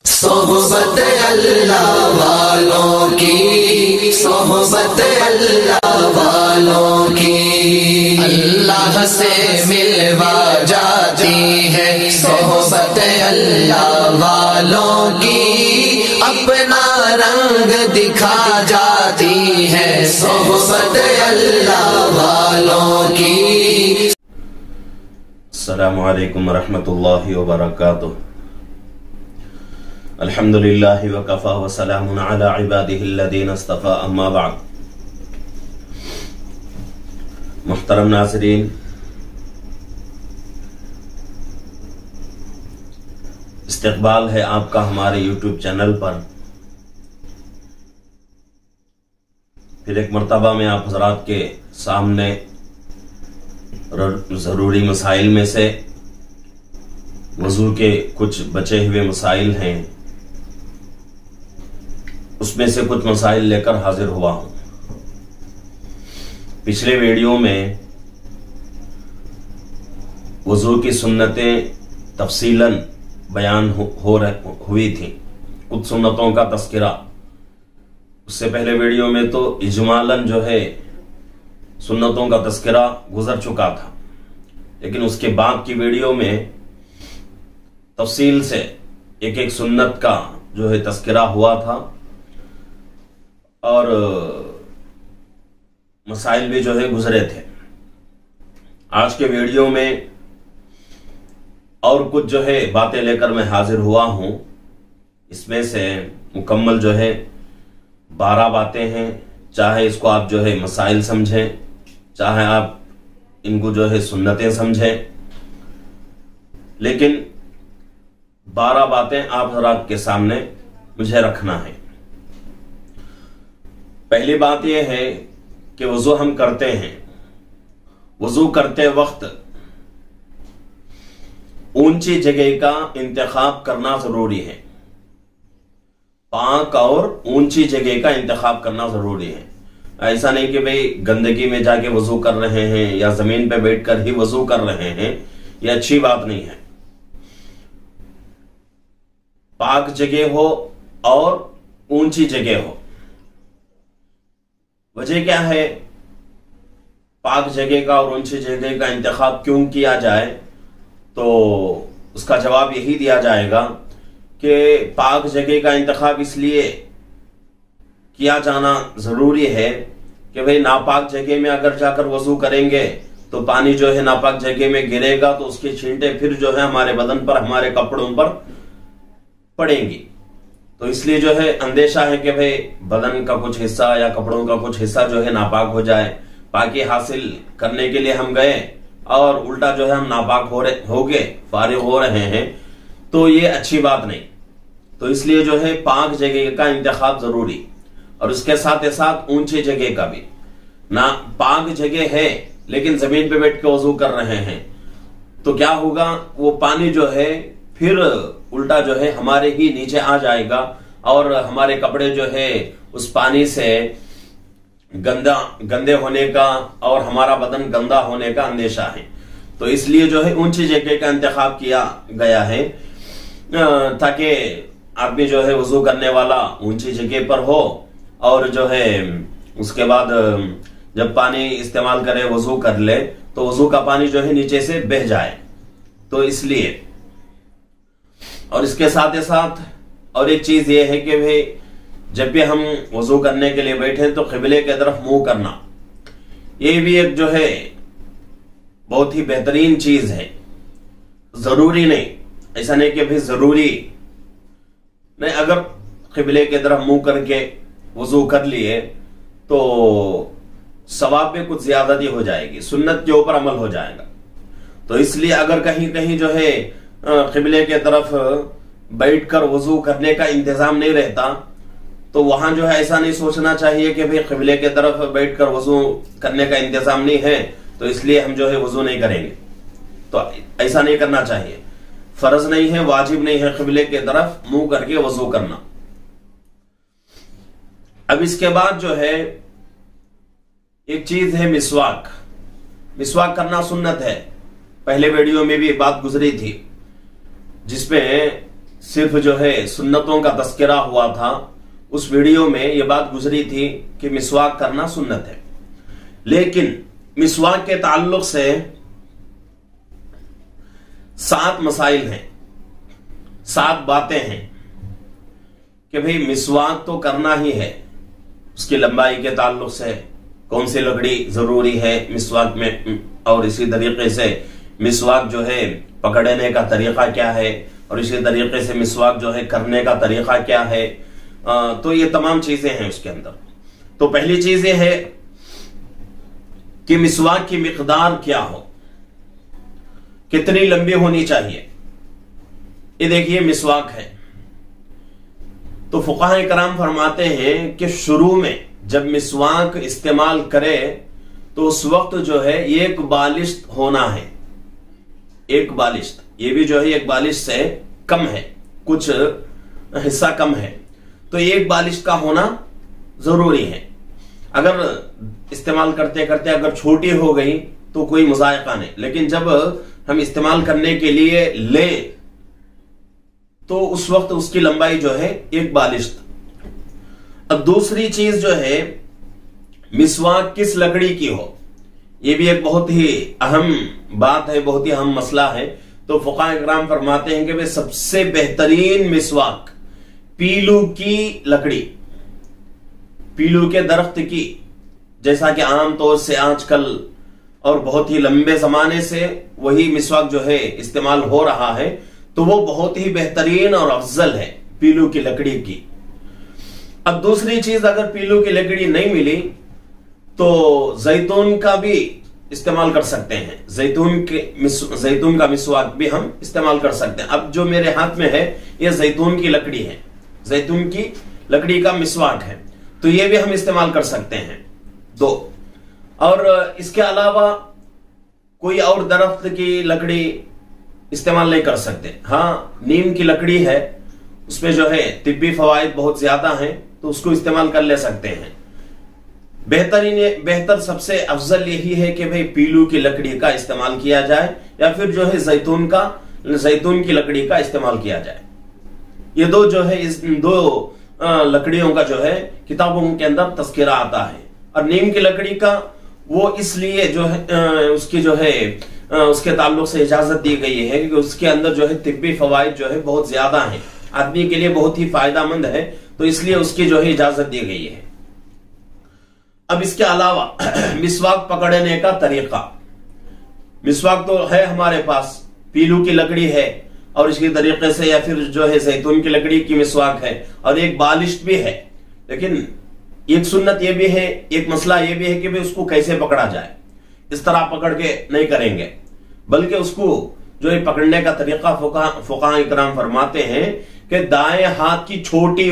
सोहबत अल्लाह वालों की, सोहबत अल्लाह वालों की अल्लाह से मिलवा जाती है। सोहबत अल्लाह वालों की अपना रंग दिखा जाती है। सोहबत अल्लाह वालों की। अस्सलामु अलैकुम वरहमतुल्लाहि वबरकातुहू। अल्हम्दुलिल्लाहि वकफ़ा व सलामुन अला इबादिहिल्लज़ीना इस्तफ़ा, अम्मा बाद। मुहतरम नाज़रीन, इस्तक़बाल है आपका हमारे यूट्यूब चैनल पर। फिर एक मर्तबा में आप हज़रात के सामने ज़रूरी मसाइल में से वज़ू के कुछ बचे हुए मसाइल हैं, उसमें से कुछ मसाइल लेकर हाजिर हुआ हूं। पिछले वीडियो में वज़ू की सुन्नतें तफसीलन बयान हुई थी, कुछ सुन्नतों का तस्करा। उससे पहले वीडियो में तो इजमालन जो है सुन्नतों का तस्करा गुजर चुका था, लेकिन उसके बाद की वीडियो में तफसील से एक एक सुन्नत का जो है तस्करा हुआ था और मसाइल भी जो है गुजरे थे। आज के वीडियो में और कुछ जो है बातें लेकर मैं हाजिर हुआ हूं। इसमें से मुकम्मल जो है 12 बातें हैं। चाहे इसको आप जो है मसाइल समझें, चाहे आप इनको जो है सुन्नतें समझें, लेकिन 12 बातें आप हज़रात के सामने मुझे रखना है। पहली बात यह है कि वज़ू हम करते हैं, वज़ू करते वक्त ऊंची जगह का इंतखाब करना जरूरी है। पाक और ऊंची जगह का इंतखाब करना जरूरी है। ऐसा नहीं कि भाई गंदगी में जाके वज़ू कर रहे हैं या जमीन पे बैठकर ही वज़ू कर रहे हैं, यह अच्छी बात नहीं है। पाक जगह हो और ऊंची जगह हो। वजह क्या है पाक जगह का और ऊंची जगह का इंतखाब क्यों किया जाए, तो उसका जवाब यही दिया जाएगा कि पाक जगह का इंतखाब इसलिए किया जाना जरूरी है कि भाई नापाक जगह में अगर जाकर वज़ू करेंगे तो पानी जो है नापाक जगह में गिरेगा, तो उसके छींटे फिर जो है हमारे बदन पर, हमारे कपड़ों पर पड़ेंगी। तो इसलिए जो है अंदेशा है कि भाई बदन का कुछ हिस्सा या कपड़ों का कुछ हिस्सा जो है नापाक हो जाए। पाकी हासिल करने के लिए हम गए और उल्टा जो है हम नापाक हो गए, फारिग हो रहे हैं, तो ये अच्छी बात नहीं। तो इसलिए जो है पाक जगह का इंतखाब जरूरी, और उसके साथ साथ ऊंची जगह का भी। ना पाक जगह है लेकिन जमीन पे बैठ के वज़ू कर रहे हैं, तो क्या होगा, वो पानी जो है फिर उल्टा जो है हमारे ही नीचे आ जाएगा और हमारे कपड़े जो है उस पानी से गंदे होने का और हमारा बदन गंदा होने का अंदेशा है। तो इसलिए जो है ऊंची जगह का इंतखाब किया गया है ताकि आदमी जो है वज़ू करने वाला ऊंची जगह पर हो और जो है उसके बाद जब पानी इस्तेमाल करे, वज़ू कर ले, तो वज़ू का पानी जो है नीचे से बह जाए। तो इसलिए, और इसके साथ ही साथ और एक चीज ये है कि भाई जब भी हम वज़ू करने के लिए बैठे तो क़िबले की तरफ मुंह करना, ये भी एक जो है बहुत ही बेहतरीन चीज है। जरूरी नहीं, ऐसा नहीं कि भाई जरूरी नहीं, अगर क़िबले की तरफ मुंह करके वज़ू कर लिए तो सवाब में कुछ ज्यादती हो जाएगी, सुन्नत के ऊपर अमल हो जाएगा। तो इसलिए अगर कहीं कहीं जो है क़िबले के तरफ बैठकर वज़ू करने का इंतजाम नहीं रहता, तो वहां जो है ऐसा नहीं सोचना चाहिए कि भाई क़िबले के तरफ बैठकर वज़ू करने का इंतजाम नहीं है तो इसलिए हम जो है वज़ू नहीं करेंगे। तो ऐसा नहीं करना चाहिए। फर्ज नहीं है, वाजिब नहीं है क़िबले के तरफ मुंह करके वज़ू करना। अब इसके बाद जो है एक चीज है मिसवाक। मिसवाक करना सुन्नत है। पहले वीडियो में भी बात गुजरी थी जिसमें सिर्फ जो है सुन्नतों का तस्करा हुआ था, उस वीडियो में यह बात गुजरी थी कि मिसवाक करना सुन्नत है। लेकिन मिसवाक के ताल्लुक से 7 मसाइल हैं, 7 बातें हैं कि भाई मिसवाक तो करना ही है। उसकी लंबाई के ताल्लुक से कौन सी लकड़ी जरूरी है मिसवाक में, और इसी तरीके से मिसवाक जो है पकड़ने का तरीका क्या है, और इसी तरीके से मिसवाक जो है करने का तरीका क्या है। तो ये तमाम चीजें हैं उसके अंदर। तो पहली चीज ये है कि मिसवाक की मिकदार क्या हो, कितनी लंबी होनी चाहिए। ये देखिए मिसवाक है तो फुकाहा कराम फरमाते हैं कि शुरू में जब मिसवाक इस्तेमाल करे तो उस वक्त जो है एक बालिश्त होना है। एक बालिश्त, ये भी जो है एक बालिश्त से कम है, कुछ हिस्सा कम है, तो एक बालिश्त का होना जरूरी है। अगर इस्तेमाल करते करते अगर छोटी हो गई तो कोई मुजायका नहीं, लेकिन जब हम इस्तेमाल करने के लिए ले तो उस वक्त उसकी लंबाई जो है एक बालिश्त। अब दूसरी चीज जो है मिसवाक किस लकड़ी की हो, यह भी एक बहुत ही अहम बात है, बहुत ही अहम मसला है। तो फुकाहा इकराम फरमाते हैं कि वे सबसे बेहतरीन मिसवाक पीलू की लकड़ी, पीलू के दरख्त की, जैसा कि आमतौर से आजकल और बहुत ही लंबे जमाने से वही मिसवाक जो है इस्तेमाल हो रहा है, तो वो बहुत ही बेहतरीन और अफजल है पीलू की लकड़ी की। अब दूसरी चीज, अगर पीलू की लकड़ी नहीं मिली तो जैतून का भी इस्तेमाल कर सकते हैं। जैतून का मिसवाक भी हम इस्तेमाल कर सकते हैं। अब जो मेरे हाथ में है ये जैतून की लकड़ी है, जैतून की लकड़ी का मिसवाक है, तो ये भी हम इस्तेमाल कर सकते हैं। 2 और इसके अलावा कोई और दरख्त की लकड़ी इस्तेमाल नहीं कर सकते। हाँ, नीम की लकड़ी है, उसमें जो है तिब्बी फवाइद बहुत ज्यादा हैं, तो उसको इस्तेमाल कर ले सकते हैं। बेहतर सबसे अफजल यही है कि भाई पीलू की लकड़ी का इस्तेमाल किया जाए, या फिर जो है जैतून की लकड़ी का इस्तेमाल किया जाए। ये दो जो है इस 2 लकड़ियों का जो है किताबों के अंदर तस्करा आता है। और नीम की लकड़ी का वो इसलिए जो है उसकी जो है उसके ताल्लुक से इजाजत दी गई है कि उसके अंदर जो है तिब्बी फवाइद जो है बहुत ज्यादा है, आदमी के लिए बहुत ही फायदेमंद है, तो इसलिए उसकी जो है इजाजत दी गई है। अब इसके अलावा मिसवाक पकड़ने का तरीका, मिसवाक तो है हमारे पास, पीलू की लकड़ी है और इसके तरीके से, या फिर जो है जैतून की लकड़ी की मिसवाक है, और एक बालिश्त भी है। लेकिन एक सुन्नत ये भी है, एक मसला ये भी है कि भाई उसको कैसे पकड़ा जाए। इस तरह पकड़ के नहीं करेंगे, बल्कि उसको जो है पकड़ने का तरीका फुकाहा इकराम फरमाते हैं कि दाएं हाथ की छोटी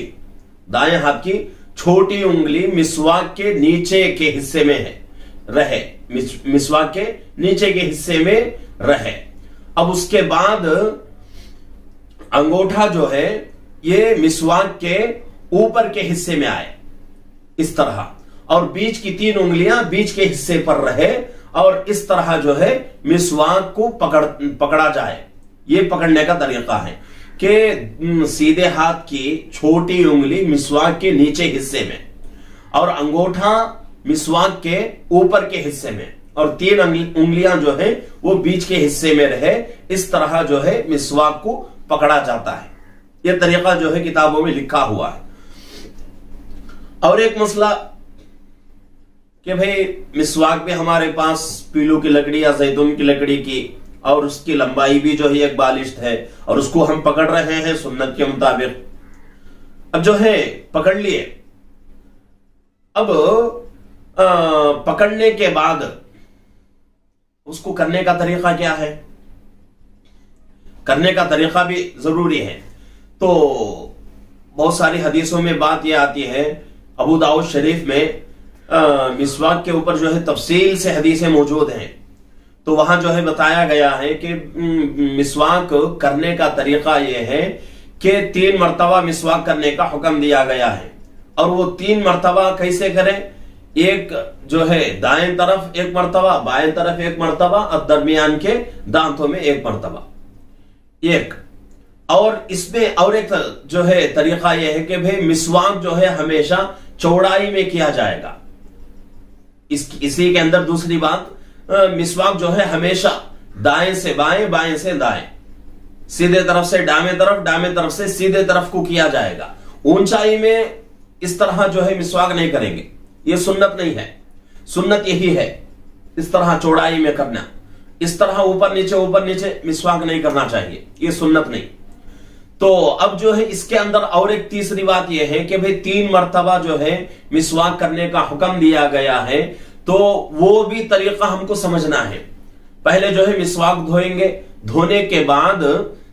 उंगली मिसवाक के नीचे के हिस्से में रहे, मिसवाक के नीचे के हिस्से में रहे। अब उसके बाद अंगूठा जो है ये मिसवाक के ऊपर के हिस्से में आए इस तरह, और बीच की 3 उंगलियां बीच के हिस्से पर रहे, और इस तरह जो है मिसवाक को पकड़ा जाए। ये पकड़ने का तरीका है कि सीधे हाथ की छोटी उंगली मिसवाक के नीचे हिस्से में, और अंगूठा मिसवाक के ऊपर के हिस्से में, और 3 उंगलियां जो है वो बीच के हिस्से में रहे। इस तरह जो है मिसवाक को पकड़ा जाता है। यह तरीका जो है किताबों में लिखा हुआ है। और एक मसला कि भाई मिसवाक भी हमारे पास पीलू की लकड़ी या जैतून की लकड़ी की, और उसकी लंबाई भी जो है एक बालिश्त है, और उसको हम पकड़ रहे हैं सुन्नत के मुताबिक। अब जो है पकड़ लिए, अब पकड़ने के बाद उसको करने का तरीका क्या है, करने का तरीका भी जरूरी है। तो बहुत सारी हदीसों में बात यह आती है, अबू दाऊद शरीफ में मिसवाक के ऊपर जो है तफसील से हदीसें मौजूद हैं, तो वहां जो है बताया गया है कि मिसवाक करने का तरीका यह है कि 3 मरतबा मिसवाक करने का हुक्म दिया गया है। और वो 3 मरतबा कैसे करें, एक जो है दाएं तरफ 1 मरतबा, बाएं तरफ 1 मरतबा, और दरमियान के दांतों में 1 मरतबा। और इसमें और एक जो है तरीका यह है कि भाई मिसवाक जो है हमेशा चौड़ाई में किया जाएगा। इसी के अंदर दूसरी बात, मिसवाक जो है हमेशा दाएं से बाएं, बाएं से दाएं, सीधे तरफ से डामे तरफ से सीधे तरफ को किया जाएगा। ऊंचाई में इस तरह जो है मिसवाक नहीं करेंगे, यह सुन्नत नहीं है। सुन्नत यही है इस तरह चौड़ाई में करना, इस तरह ऊपर नीचे मिसवाक नहीं करना चाहिए, यह सुन्नत नहीं। तो अब जो है इसके अंदर और एक तीसरी बात यह है कि भाई 3 मर्तबा जो है मिसवाक करने का हुक्म दिया गया है, तो वो भी तरीका हमको समझना है। पहले जो है मिसवाक धोएंगे, धोने के बाद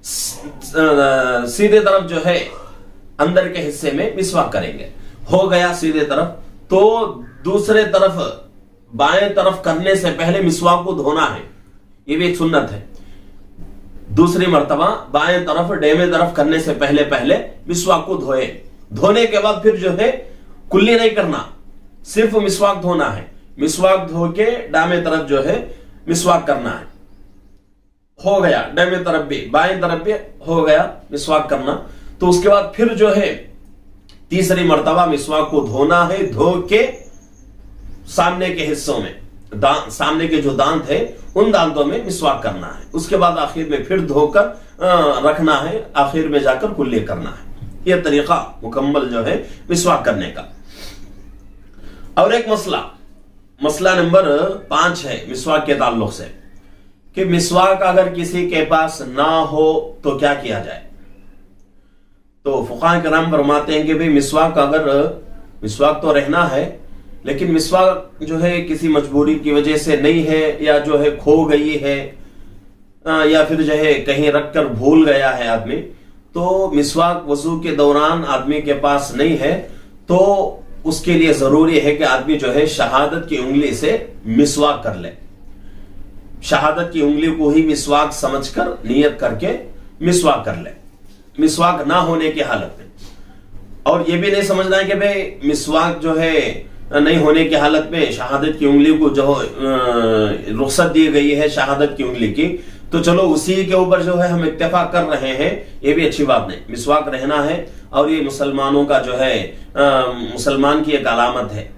सीधे तरफ जो है अंदर के हिस्से में मिसवाक करेंगे। हो गया सीधे तरफ, तो दूसरे तरफ बाएं तरफ करने से पहले मिसवाक को धोना है, ये भी एक सुन्नत है। दूसरी मर्तबा बाएं तरफ डेमे तरफ करने से पहले मिसवाक को धोए। धोने के बाद फिर जो है कुल्ली नहीं करना, सिर्फ मिसवाक धोना है। मिसवाक धो के डामे तरफ जो है मिसवाक करना है। हो गया डामे तरफ भी बाएं तरफ भी हो गया मिसवाक करना। तो उसके बाद फिर जो है तीसरी मर्तबा मिसवाक को धोना है, धो के सामने के हिस्सों में सामने के जो दांत है उन दांतों में मिसवाक करना है। उसके बाद आखिर में फिर धोकर रखना है, आखिर में जाकर कुल्ली करना है। यह तरीका मुकम्मल जो है मिसवाक करने का। और एक मसला नंबर 5 है मिसवाक के ताल्लुक से कि मिसवाक अगर किसी के पास ना हो तो क्या किया जाए। तो फुक़हा किराम फरमाते हैं कि भाई मिसवाक तो रहना है, लेकिन मिसवाक जो है किसी मजबूरी की वजह से नहीं है, या जो है खो गई है, या फिर जो है कहीं रखकर भूल गया है आदमी, तो मिसवाक वजू के दौरान आदमी के पास नहीं है, तो उसके लिए जरूरी है कि आदमी जो है शहादत की उंगली से मिसवाक कर ले। शहादत की उंगली को ही मिसवाक समझकर नियत करके मिसवाक कर ले, मिसवाक ना होने की हालत में। और यह भी नहीं समझना है कि भाई मिसवाक जो है नहीं होने की हालत में शहादत की उंगली को जो रुख्सत दी गई है शहादत की उंगली की, तो चलो उसी के ऊपर जो है हम इत्तेफाक कर रहे हैं, ये भी अच्छी बात नहीं। मिसवाक रहना है और ये मुसलमानों का जो है मुसलमान की एक अलामत है।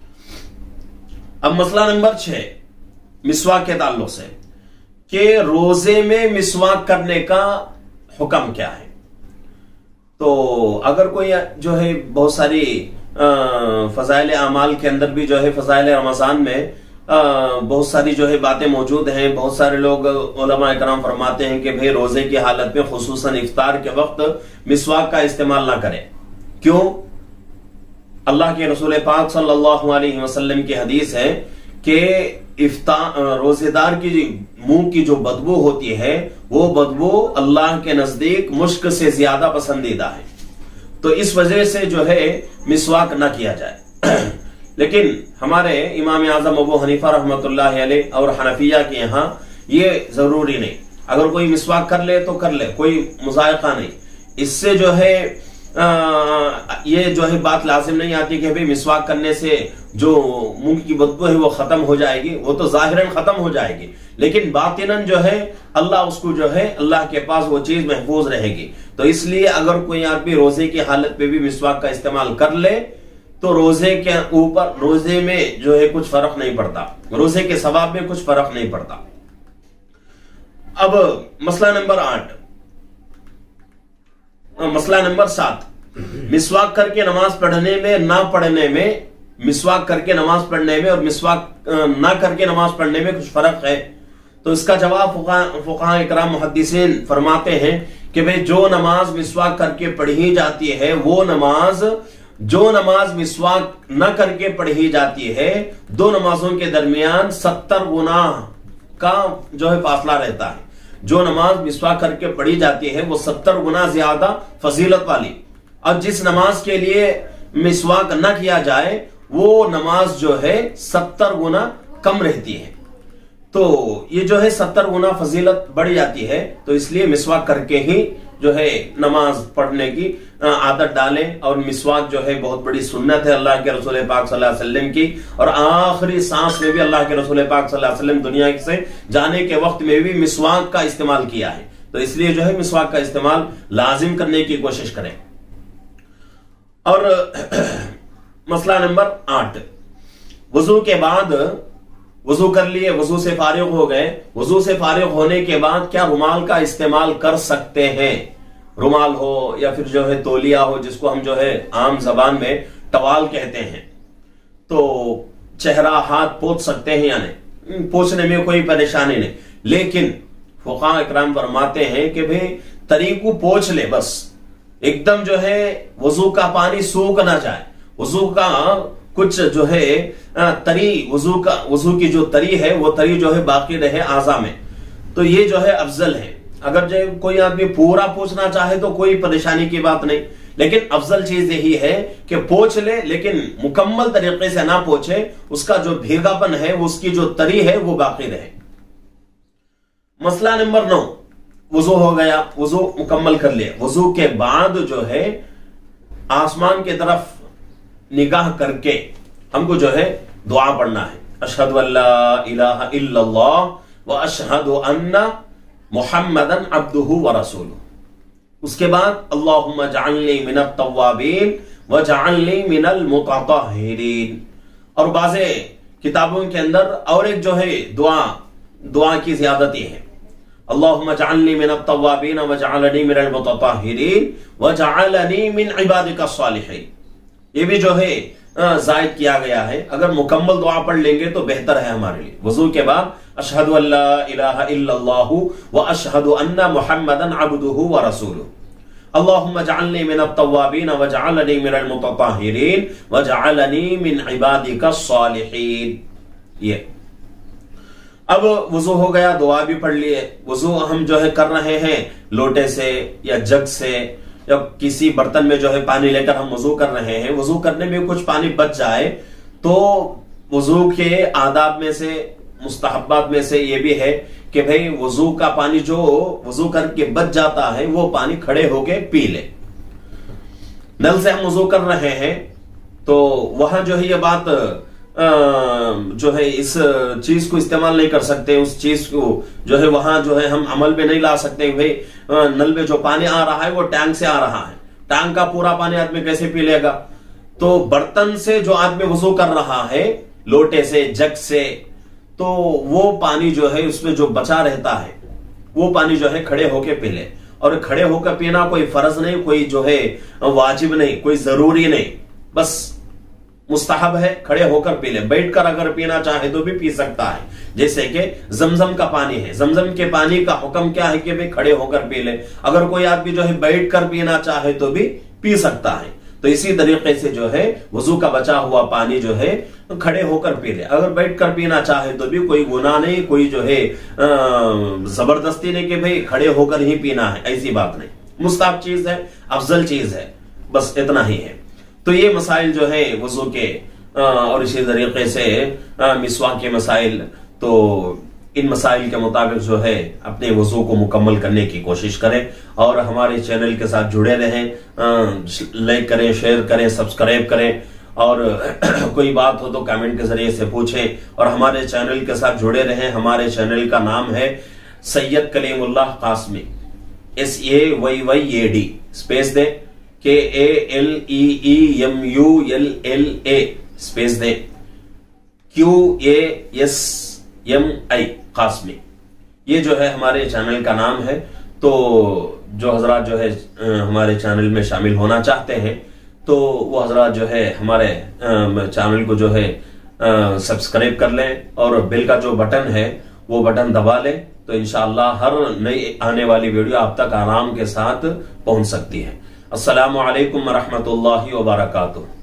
अब मसला नंबर 6 मिसवाक के ताल्लुक से कि रोजे में मिसवाक करने का हुक्म क्या है। तो अगर कोई जो है बहुत सारी फजाइल अमाल के अंदर भी जो है फजाइल रमजान में बहुत सारी जो है बातें मौजूद हैं। बहुत सारे लोग उलमा इकराम फरमाते हैं कि भाई रोजे की हालत में खुसूसन इफ्तार के वक्त मिसवाक का इस्तेमाल ना करें। क्यों? अल्लाह के रसूल पाक सल्लल्लाहु अलैहि वसल्लम की हदीस है कि रोजेदार की मुंह की जो बदबू होती है वो बदबू अल्लाह के नजदीक मुश्क से ज्यादा पसंदीदा है। तो इस वजह से जो है मिसवाक ना किया जाए। लेकिन हमारे इमाम आजम अबू हनीफा रहमतुल्लाह अलैह और हनफिया के यहाँ ये जरूरी नहीं, अगर कोई मिसवाक कर ले तो कर ले, कोई मुजायका नहीं। इससे जो है ये जो है बात लाजिम नहीं आती कि भाई मिसवाक करने से जो मुंह की बदबू है वो खत्म हो जाएगी, वो तो जाहिरन खत्म हो जाएगी, लेकिन बातिनन जो है अल्लाह उसको जो है अल्लाह के पास वो चीज महफूज रहेगी। तो इसलिए अगर कोई आदमी रोजे की हालत में भी मिसवाक का इस्तेमाल कर ले तो रोजे के ऊपर रोजे में जो है कुछ फर्क नहीं पड़ता, रोजे के सवाब में कुछ फर्क नहीं पड़ता। अब मसला नंबर 7 मिसवाक करके नमाज पढ़ने में ना पढ़ने में, मिसवाक करके नमाज पढ़ने में और मिसवाक ना करके नमाज पढ़ने में कुछ फर्क है। तो इसका जवाब फुक़हा इकराम मुहद्दिसीन फरमाते हैं कि भाई जो नमाज मिसवाक करके पढ़ी जाती है वो नमाज, जो नमाज मिसवाक न करके पढ़ी जाती है, दो नमाजों के दरमियान 70 गुना का जो है फासला रहता है। जो नमाज मिसवाक करके पढ़ी जाती है वो 70 गुना ज्यादा फजीलत वाली, और जिस नमाज के लिए मिसवाक न किया जाए वो नमाज जो है 70 गुना कम रहती है। तो ये जो है 70 गुना फजीलत बढ़ जाती है। तो इसलिए मिसवाक करके ही जो है नमाज पढ़ने की आदत डालें। और मिसवाक जो है बहुत बड़ी सुन्नत है अल्लाह के रसूल पाक सल्लल्लाहु अलैहि वसल्लम की, और आखिरी सांस में भी अल्लाह के रसूल पाक सल्लल्लाहु अलैहि वसल्लम दुनिया से जाने के वक्त में भी मिसवाक का इस्तेमाल किया है। तो इसलिए जो है मिसवाक का इस्तेमाल लाजिम करने की कोशिश करें। और मसला नंबर 8, वजू के बाद वजू कर लिए, वजू से फारिग हो गए, वजू से फारिग होने के बाद क्या रुमाल का इस्तेमाल कर सकते हैं? रुमाल हो या फिर जो है तौलिया हो, जिसको हम जो है आम जबान में टवाल कहते हैं, तो चेहरा हाथ पोंछ सकते हैं या नहीं? पोंछने में कोई परेशानी नहीं, लेकिन फुक़हा इकराम फरमाते हैं कि भाई तरी को पोंछ ले, बस एकदम जो है वजू का पानी सूख ना जाए, वजू का कुछ जो है तरी, वजू की जो तरी है वो तरी जो है बाकी रहे आज़ा में, तो ये जो है अफजल है। अगर जो कोई आदमी पूरा पोंछना चाहे तो कोई परेशानी की बात नहीं, लेकिन अफजल चीज यही है कि पोंछ ले, लेकिन मुकम्मल तरीके से ना पोंछे, उसका जो भीगापन है, उसकी जो तरी है वो बाकी रहे। मसला नंबर 9, वजू हो गया, वजू मुकम्मल कर लिया, वजू के बाद जो है आसमान की तरफ निगाह करके हमको जो है दुआ पढ़ना है, अशहदु अल्ला इलाहा इल्लल्लाह व अशहदु अन्ना मुहम्मदन अब्दुहु व रसूलुहु। उसके बाद अल्लाहुम्मा जअलनी मिनत तव्वाबीन व जअलनी मिनल मुतत्तहिरीन। और बाज़े किताबों के अंदर और एक जो है दुआ की ज़ियादती है, अल्लाहुम्मा जअलनी मिनत तव्वाबीन व जअलनी मिनल मुतत्तहिरीन व जअलनी मिन इबादिका सालिहीन। ये भी जो है जायद किया गया है। अगर मुकम्मल दुआ पढ़ लेंगे तो बेहतर है हमारे लिए। वजू के बाद अशहदु अल्ला इलाहा इल्लल्लाहु व अशहदु अन्ना मुहम्मदन अब्दुहु व रसूलुहु। अल्लाहुम्मा जअलनी मिनत तव्वाबीन व जअलनी मिनल मुतत्तहिरीन व जअलनी मिन इबादिका सालिहीन। ये अब वजू हो गया, दुआ भी पढ़ लिए। वजू हम जो है कर रहे हैं लोटे से या जग से या किसी बर्तन में जो है पानी लेकर हम वजू कर रहे हैं, वजू करने में कुछ पानी बच जाए तो वजू के आदाब में से, मुस्तहब्बात में से ये भी है कि भाई वजू का पानी जो वजू करके बच जाता है वो पानी खड़े होके पी ले। नल से हम वजू कर रहे हैं तो वहां जो है ये बात जो है इस चीज को इस्तेमाल नहीं कर सकते, उस चीज को जो है वहां जो है हम अमल में नहीं ला सकते। भाई नल में जो पानी आ रहा है वो टैंक से आ रहा है, टैंक का पूरा पानी आदमी कैसे पी लेगा? तो बर्तन से जो आदमी वजू कर रहा है, लोटे से, जग से, तो वो पानी जो है उसमें जो बचा रहता है वो पानी जो है खड़े होके पी ले। और खड़े होकर पीना कोई फर्ज नहीं, कोई जो है वाजिब नहीं, कोई जरूरी नहीं, बस मुस्तहब है, खड़े होकर पी ले। बैठकर अगर पीना चाहे तो भी पी सकता है, जैसे कि जमजम का पानी है। जमजम के पानी का हुक्म क्या है कि भाई खड़े होकर पी ले। अगर कोई आदमी जो है बैठकर पीना चाहे तो भी पी सकता है। तो इसी तरीके से जो है वजू का बचा हुआ पानी जो है खड़े होकर पी ले। अगर बैठकर पीना चाहे तो भी कोई गुनाह नहीं, कोई जो है जबरदस्ती नहीं कि भाई खड़े होकर ही पीना है, ऐसी बात नहीं। मुस्तहब चीज है, अफजल चीज है, बस इतना ही है। तो ये मसाइल जो है वजू के, और इसी तरीके से मिसवाक के मसाइल, तो इन मसाइल के मुताबिक जो है अपने वजू को मुकम्मल करने की कोशिश करें और हमारे चैनल के साथ जुड़े रहें। लाइक करें, शेयर करें, सब्सक्राइब करें, और कोई बात हो तो कमेंट के जरिए से पूछें और हमारे चैनल के साथ जुड़े रहें। हमारे चैनल का नाम है सैयद कलीमुल्लाह कासमी, SAYYAD, स्पेस दे, KALEEMULLA, स्पेस दे, QASMI, कासमी। ये जो है हमारे चैनल का नाम है। तो जो हजरात जो है हमारे चैनल में शामिल होना चाहते हैं तो वो हजरात जो है हमारे चैनल को जो है सब्सक्राइब कर लें और बेल का जो बटन है वो बटन दबा लें, तो इंशाअल्लाह हर नई आने वाली वीडियो आप तक आराम के साथ पहुंच सकती है। अस्सलामु अलैकुम व रहमतुल्लाहि व बरकातुहू।